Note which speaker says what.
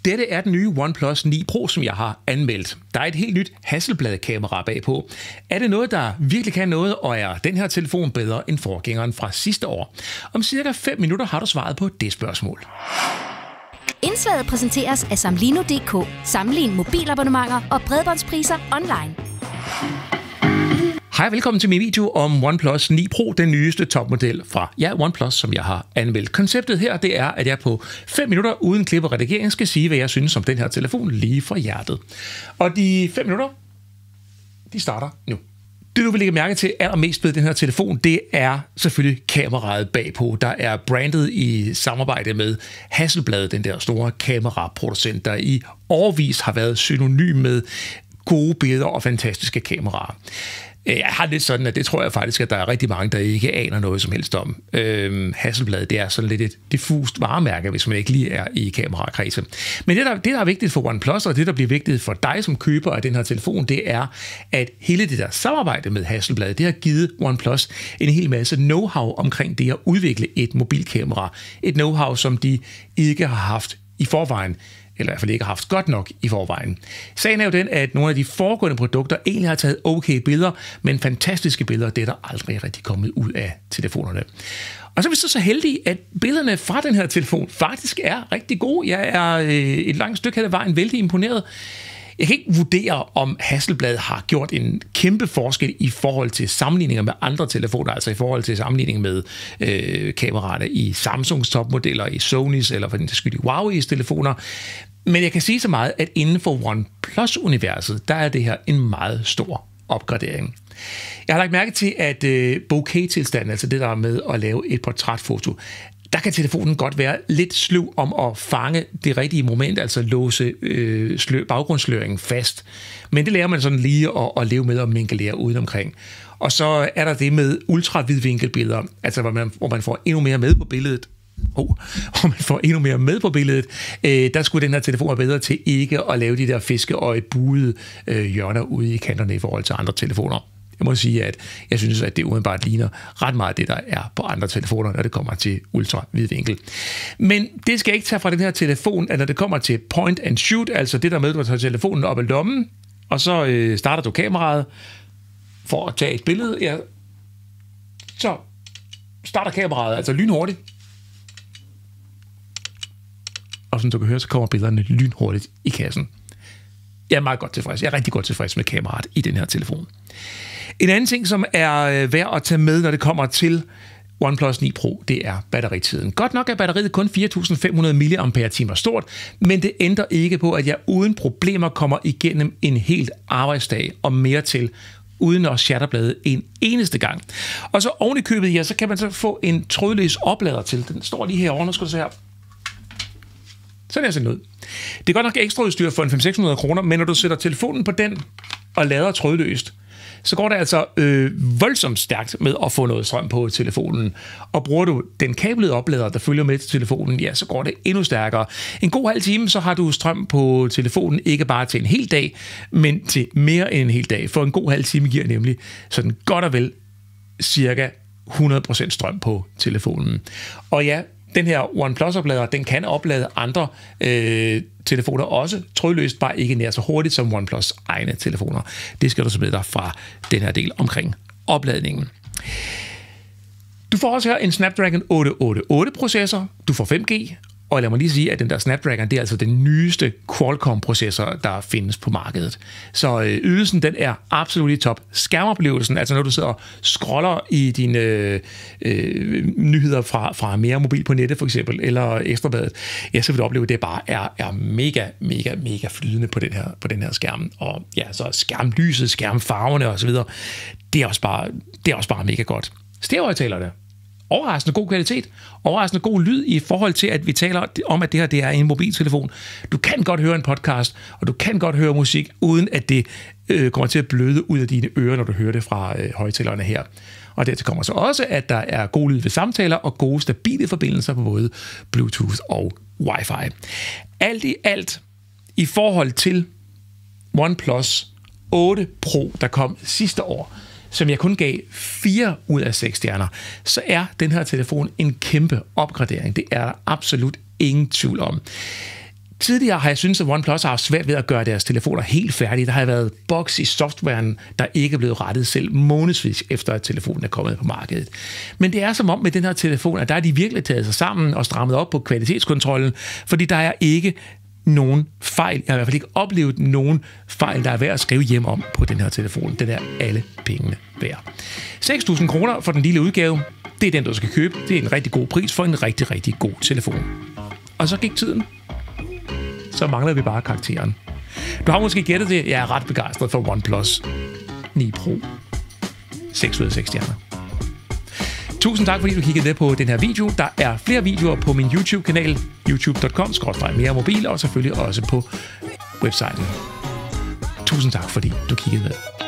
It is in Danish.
Speaker 1: Dette er den nye OnePlus 9 Pro, som jeg har anmeldt. Der er et helt nyt Hasselblad-kamera bagpå. Er det noget, der virkelig kan noget, og er den her telefon bedre end forgængeren fra sidste år? Om cirka 5 minutter har du svaret på det spørgsmål.
Speaker 2: Indslaget præsenteres af Samlino.dk. Sammenlign mobilabonnementer og bredbåndspriser online.
Speaker 1: Hej, velkommen til min video om OnePlus 9 Pro, den nyeste topmodel fra OnePlus, som jeg har anmeldt. Konceptet her, det er, at jeg på 5 minutter uden klip og redigering skal sige, hvad jeg synes om den her telefon lige fra hjertet. Og de 5 minutter, de starter nu. Det, du vil lægge mærke til allermest ved den her telefon, det er selvfølgelig kameraet bagpå. Der er brandet i samarbejde med Hasselblad, den der store kameraproducent, der i årevis har været synonym med gode billeder og fantastiske kameraer. Jeg har lidt sådan, at det tror jeg faktisk, at der er rigtig mange, der ikke aner noget som helst om. Hasselblad, det er sådan lidt et diffust varemærke, hvis man ikke lige er i kamerakredse. Men det, der er vigtigt for OnePlus, og det, der bliver vigtigt for dig som køber af den her telefon, det er, at hele det der samarbejde med Hasselblad, det har givet OnePlus en hel masse know-how omkring det at udvikle et mobilkamera. Et know-how, som de ikke har haft i forvejen, eller i hvert fald ikke har haft godt nok i forvejen. Sagen er jo den, at nogle af de foregående produkter egentlig har taget okay billeder, men fantastiske billeder, det er der aldrig rigtig kommet ud af telefonerne. Og så er vi så heldige, at billederne fra den her telefon faktisk er rigtig gode. Jeg er et langt stykke af vejen vældig imponeret. Jeg kan ikke vurdere, om Hasselblad har gjort en kæmpe forskel i forhold til sammenligninger med andre telefoner, altså i forhold til sammenligning med kameraerne i Samsungs topmodeller, i Sonys eller for den skyld i Huawei's telefoner. Men jeg kan sige så meget, at inden for OnePlus-universet, der er det her en meget stor opgradering. Jeg har lagt mærke til, at bokeh-tilstanden, altså det der er med at lave et portrætfoto, der kan telefonen godt være lidt sløv om at fange det rigtige moment, altså låse baggrundssløringen fast. Men det lærer man sådan lige at leve med og mingelere udenomkring. Og så er der det med ultravidvinkelbilleder, altså hvor man får endnu mere med på billedet. Der skulle den her telefon være bedre til ikke at lave de der fiskeøje-buede hjørner ude i kanterne i forhold til andre telefoner. Jeg må sige, at jeg synes, at det umiddelbart ligner ret meget det, der er på andre telefoner, når det kommer til ultravidvinkel. Men det skal jeg ikke tage fra den her telefon, at når det kommer til point and shoot, altså det der med, at du tager telefonen op i lommen, og så starter du kameraet for at tage et billede, ja, så starter kameraet altså lynhurtigt. Og som du kan høre, så kommer billederne lynhurtigt i kassen. Jeg er meget godt tilfreds. Jeg er rigtig godt tilfreds med kameraet i den her telefon. En anden ting, som er værd at tage med, når det kommer til OnePlus 9 Pro, det er batteritiden. Godt nok er batteriet kun 4.500 mAh stort, men det ændrer ikke på, at jeg uden problemer kommer igennem en helt arbejdsdag og mere til, uden at shatterblade en eneste gang. Og så oven i købet, ja, så kan man så få en trådløs oplader til. Den står lige herovre, nu skal du se her. Sådan er det ud. Det er godt nok ekstra udstyr for en 500-600 kroner, men når du sætter telefonen på den og lader trådløst, så går det altså voldsomt stærkt med at få noget strøm på telefonen. Og bruger du den kablede oplader, der følger med til telefonen, ja, så går det endnu stærkere. En god halv time, så har du strøm på telefonen, ikke bare til en hel dag, men til mere end en hel dag. For en god halv time giver nemlig sådan godt og vel cirka 100% strøm på telefonen. Og ja, den her OnePlus-oplader, den kan oplade andre telefoner også trådløst, bare ikke nær så hurtigt som OnePlus egne telefoner. Det skal du så med dig fra den her del omkring opladningen. Du får også her en Snapdragon 888-processor, du får 5G, og lad mig lige sige, at den der Snapdragon, det er altså den nyeste Qualcomm-processor, der findes på markedet. Så ydelsen, den er absolut i top. Skærmoplevelsen, altså når du sidder og scroller i dine nyheder fra mere mobil på nettet for eksempel, eller Ekstrabladet, ja, så vil du opleve, at det bare er mega flydende på den her skærm. Og ja, så skærmlyset, skærmfarverne osv., det er også bare mega godt. Stereohøjttalerne, overraskende god kvalitet, overraskende god lyd i forhold til, at vi taler om, at det her det er en mobiltelefon. Du kan godt høre en podcast, og du kan godt høre musik, uden at det kommer til at bløde ud af dine ører, når du hører det fra højttalerne her. Og dertil kommer så også, at der er god lyd ved samtaler og gode, stabile forbindelser på både Bluetooth og Wi-Fi. Alt i alt, i forhold til OnePlus 8 Pro, der kom sidste år, som jeg kun gav 4 ud af 6 stjerner, så er den her telefon en kæmpe opgradering. Det er der absolut ingen tvivl om. Tidligere har jeg syntes, at OnePlus har haft svært ved at gøre deres telefoner helt færdige. Der har været bugs i softwaren, der ikke er blevet rettet selv månedsvis efter, at telefonen er kommet på markedet. Men det er som om med den her telefon, at der er de virkelig taget sig sammen og strammet op på kvalitetskontrollen, fordi der er ikke nogen fejl. Jeg har i hvert fald ikke oplevet nogen fejl, der er værd at skrive hjem om på den her telefon. Den er alle pengene værd. 6.000 kroner for den lille udgave. Det er den, du skal købe. Det er en rigtig god pris for en rigtig, rigtig god telefon. Og så gik tiden. Så mangler vi bare karakteren. Du har måske gættet det. Jeg er ret begejstret for OnePlus 9 Pro. 6 ud af 6 stjerner. Tusind tak, fordi du kiggede med på den her video. Der er flere videoer på min YouTube-kanal, youtube.com/meremobil, og selvfølgelig også på websiden. Tusind tak, fordi du kiggede med.